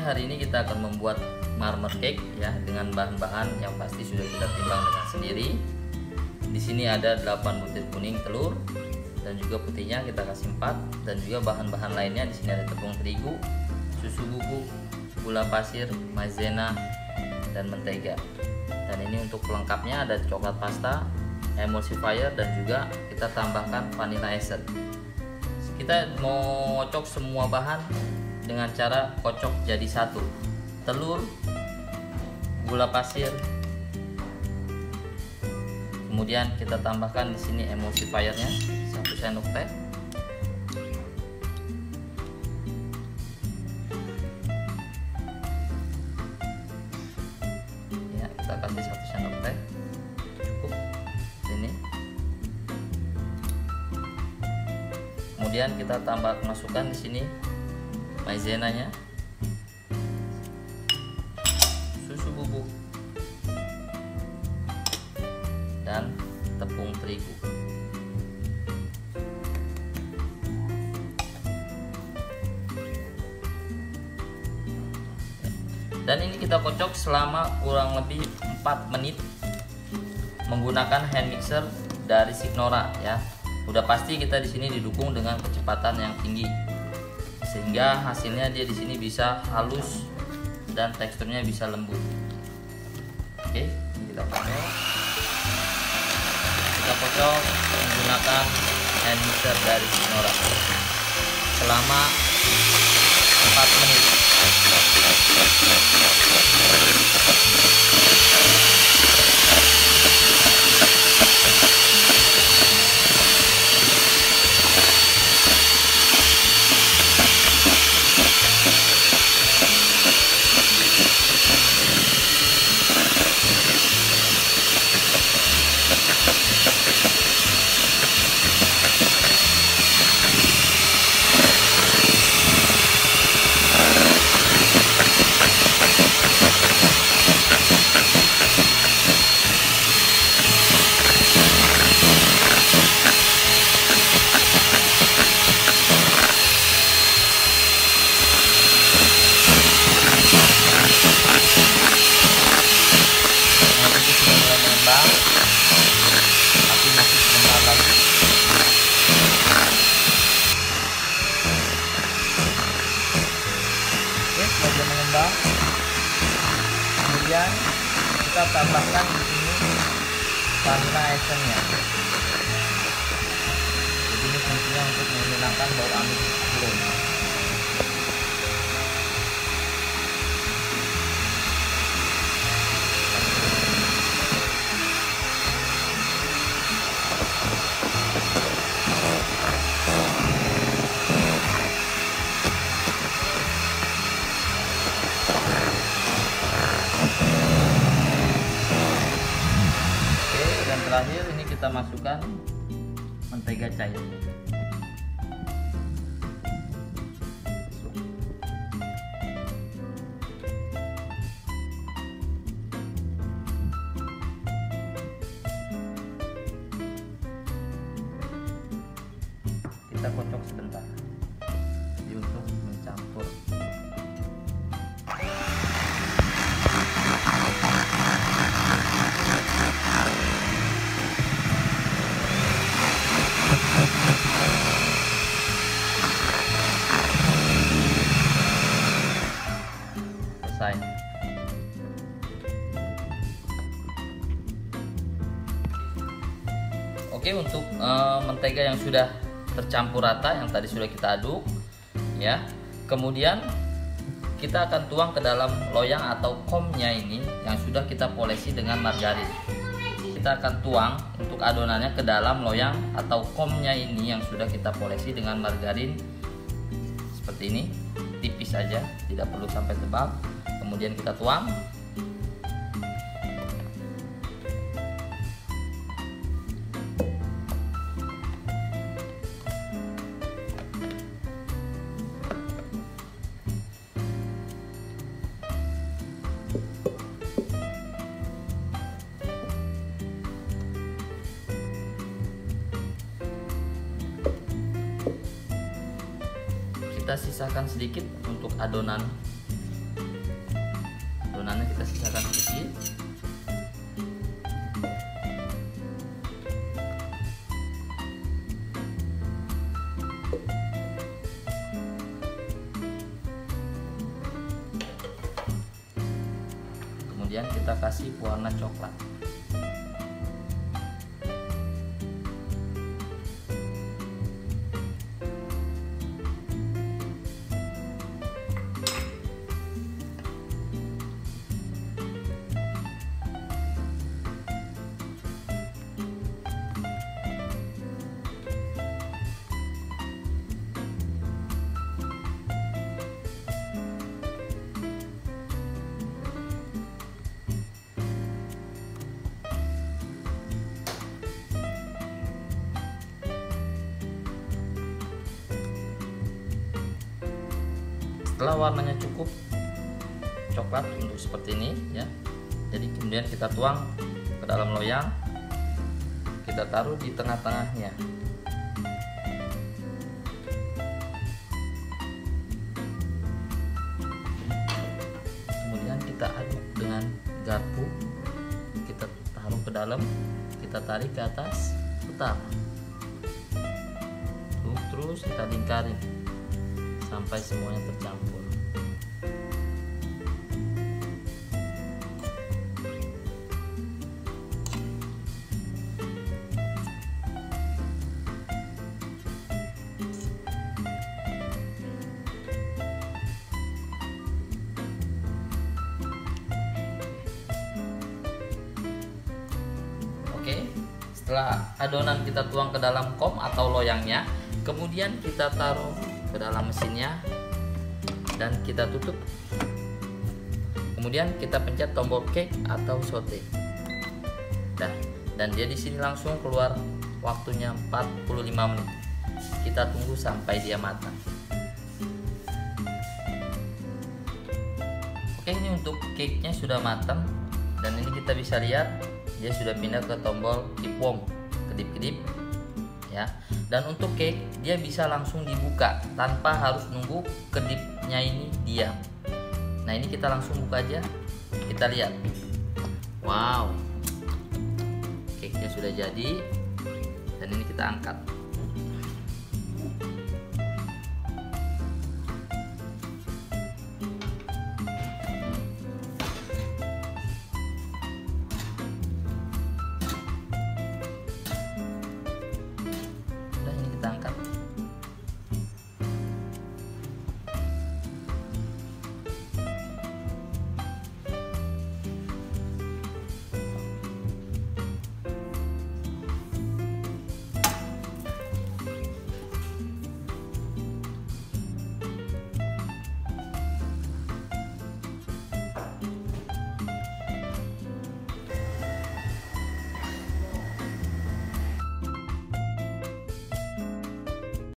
hari ini kita akan membuat marmer cake ya, dengan bahan-bahan yang pasti sudah kita timbang dengan sendiri. Di sini ada 8 butir kuning telur dan juga putihnya kita kasih 4, dan juga bahan-bahan lainnya di sini ada tepung terigu, susu bubuk, gula pasir, maizena, dan mentega. Dan ini untuk pelengkapnya ada coklat pasta, emulsifier, dan juga kita tambahkan vanilla essence. Kita mau ngocok semua bahan dengan cara kocok jadi satu. Telur, gula pasir, kemudian kita tambahkan di sini emulsifiernya 1 sendok teh. Ya, kita kasih 1 sendok teh. Cukup ini. Kemudian kita masukkan di sini maizenanya, susu bubuk, dan tepung terigu. Dan ini kita kocok selama kurang lebih 4 menit menggunakan hand mixer dari Signora ya. Udah pasti kita di sini didukung dengan kecepatan yang tinggi, sehingga hasilnya dia di sini bisa halus dan teksturnya bisa lembut. Oke, kita kocok. Kita kocok menggunakan hand mixer dari Signora selama 4 menit. Kemudian kita tambahkan di sini vanilla essence-nya. Jadi ini fungsinya untuk menghilangkan bau amis telur. Terakhir ini kita masukkan mentega cair. Kita kocok sebentar jadi untuk mencampur. Selesai. Oke, untuk mentega yang sudah tercampur rata, yang tadi sudah kita aduk ya, kemudian kita akan tuang ke dalam loyang atau komnya ini yang sudah kita polesi dengan margarin. Kita akan tuang untuk adonannya ke dalam loyang atau komnya ini yang sudah kita polesi dengan margarin seperti ini, tipis saja, tidak perlu sampai tebal. Kemudian kita tuang. Kita sisakan sedikit untuk adonan adonannya kita sisakan sedikit. Kemudian kita kasih pewarna coklat. Setelah warnanya cukup coklat untuk seperti ini ya, jadi kemudian kita tuang ke dalam loyang, kita taruh di tengah-tengahnya. Kemudian kita aduk dengan garpu, kita taruh ke dalam, kita tarik ke atas, putar, terus kita lingkarin sampai semuanya tercampur. Oke, setelah adonan kita tuang ke dalam kom atau loyangnya, kemudian kita taruh ke dalam mesinnya dan kita tutup. Kemudian kita pencet tombol cake atau saute. Dan dia di sini langsung keluar waktunya 45 menit. Kita tunggu sampai dia matang. Oke, ini untuk cake-nya sudah matang dan ini kita bisa lihat dia sudah pindah ke tombol keep warm, kedip-kedip ya. Dan untuk cake dia bisa langsung dibuka tanpa harus nunggu kedipnya ini diam. Nah, ini kita langsung buka aja, kita lihat. Wow, cake nya sudah jadi dan ini kita angkat.